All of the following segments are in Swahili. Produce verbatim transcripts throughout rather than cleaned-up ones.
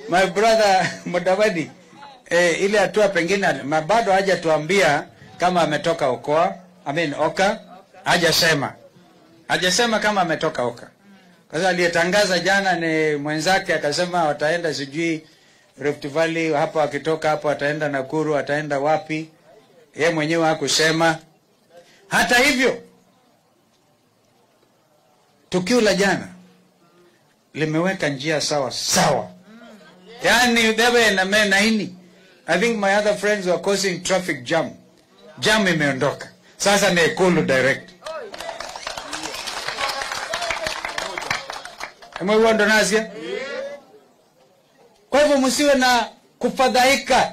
my brother Mudavadi, eh, ile hatua pengine bado haja tuambia kama ametoka Okoa, I mean Oka, hajasema. Hajasema kama ametoka Oka. Kwa sababu aliyetangaza jana ni mwenzake akasema wataenda sijui Rift Valley, hapa wakitoka hapo wataenda Nakuru, wataenda wapi? Yeye mwenyewe hakusema. Hata hivyo tukio la jana limeweka njia sawa sawa. Yani bebe na mena hini. I think my other friends were causing traffic jam. Jam imeondoka. Sasa ni Ikulu direct. Mwe ndo nasia? Kwa hivyo msiwe na kufadhaika.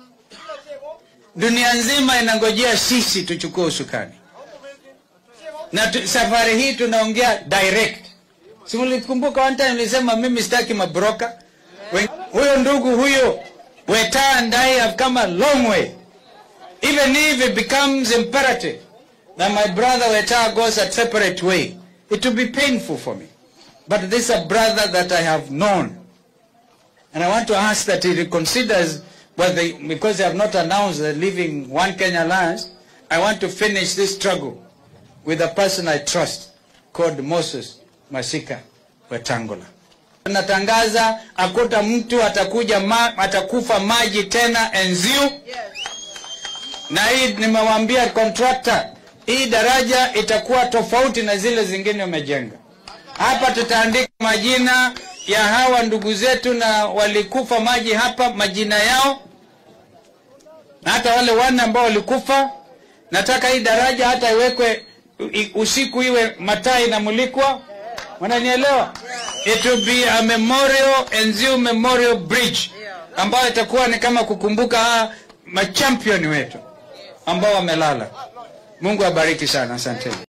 Dunia nzima inangojea sisi tuchukue usukani. Na tu, safari hii tunaongea direct. Si mlikumbuka one time nilisema mimi sitaki mabroka? Huyo ndugu huyo Weta and I have come a long way. Even if it becomes imperative that my brother Weta goes a separate way, it will be painful for me. But this is a brother that I have known. And I want to ask that he reconsiders, well, they, because they have not announced they're leaving One Kenya Alliance, I want to finish this struggle with a person I trust called Moses Masika Wetangula. Natangaza akuta mtu atakuja ma, atakufa maji tena enziu. Yes. Na hii nimewaambia contractor, hii daraja itakuwa tofauti na zile zingine umejenga. Hapa tutaandika majina ya hawa ndugu zetu na walikufa maji hapa, majina yao. Na hata wale wana ambao walikufa, nataka hii daraja hata iwekwe usiku iwe mataa inamulikwa. Wananielewa? It will be a memorial, Enziu Memorial Bridge, ambayo itakuwa ni kama kukumbuka machampion wetu ambao wamelala. Mungu abariki sana, asante.